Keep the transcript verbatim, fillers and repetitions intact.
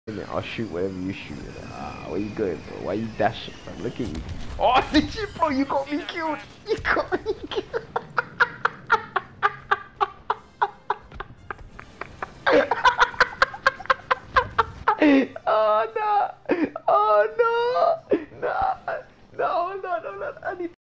Innit, I'll shoot whatever you shoot. Ah, where you going, bro? Why you dashing, bro? Look at you. Oh, did you, bro? You got me killed. You got me killed. Oh no! Oh no! No! No! No! No! No! I need.